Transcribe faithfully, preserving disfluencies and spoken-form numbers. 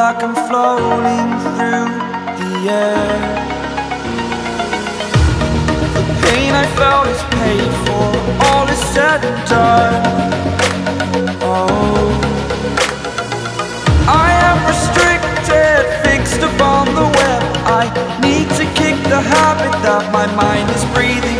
like I'm floating through the air. The pain I felt is paid for, all is said and done. Oh, I am restricted, fixed upon the web. I need to kick the habit that my mind is breathing